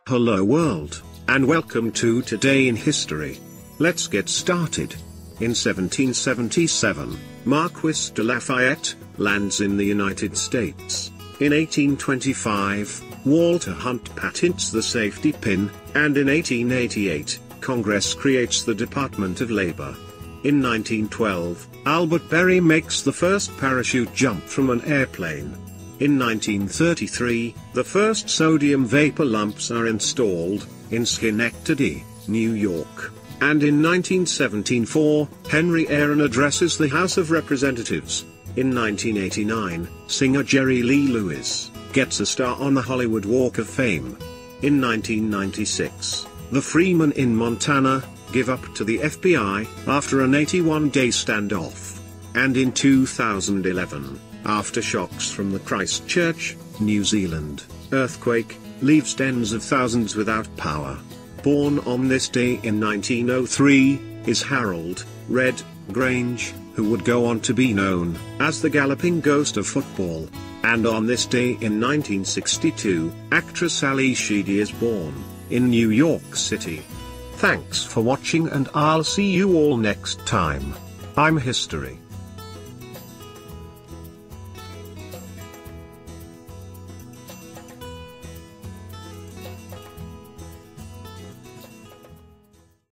Hello world, and welcome to Today in History. Let's get started. In 1777, Marquis de Lafayette lands in the United States. In 1825, Walter Hunt patents the safety pin, and in 1888, Congress creates the Department of Labor. In 1912, Albert Berry makes the first parachute jump from an airplane. In 1933, the first sodium vapor lamps are installed, in Schenectady, New York. And in 1974, Henry Aaron addresses the House of Representatives. In 1989, singer Jerry Lee Lewis gets a star on the Hollywood Walk of Fame. In 1996, the Freemen in Montana give up to the FBI after an 81-day standoff. And in 2011, aftershocks from the Christchurch, New Zealand, earthquake leaves tens of thousands without power. Born on this day in 1903, is Harold Red Grange, who would go on to be known as the Galloping Ghost of Football. And on this day in 1962, actress Ali Sheedy is born, in New York City. Thanks for watching, and I'll see you all next time. I'm History.